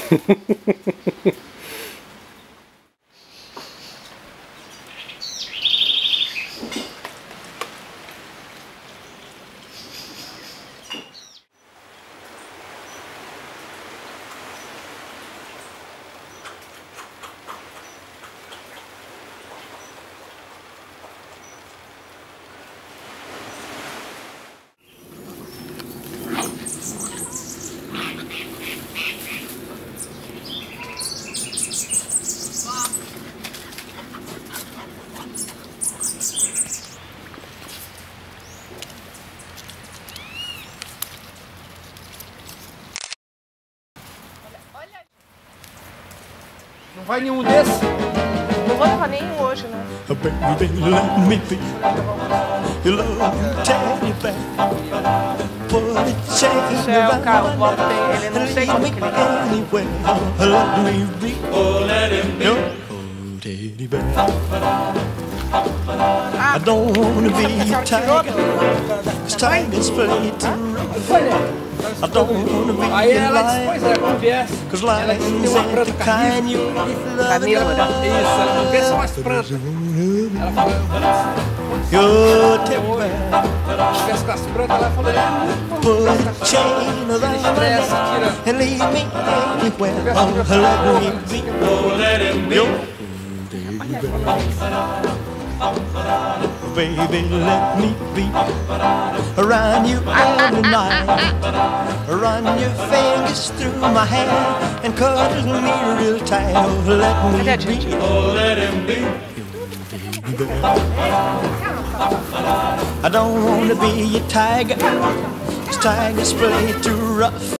Não vai nenhum desses? Não vou levar nenhum hoje, né? Baby, let me be your little teddy bear. Put a chain Isso é o carro, o around Bob tem, ele não sei como que ele quer. anywhere. Let me be your teddy bear. I don't wanna be a tiger, 'cause tigers play too rough. I don't wanna be Aí a ela disse, pois é, lion, quando viesse, 'cause ela disse que lions tem uma ain't planta the carnívora. kind you love. Carnívora. Isso, ela não vê só as plantas. Ela falou, Your teddy bear. se tivesse com as plantas, ela falou, Put a chain around my estresse, neck tira. and leave me anywhere. Oh, let me be your baby, let me be around you all night. Run your fingers through my hair and cuddle me real tight. Oh, let me be. Oh, let him be. I don't wanna be a tiger, 'cause tigers play too rough.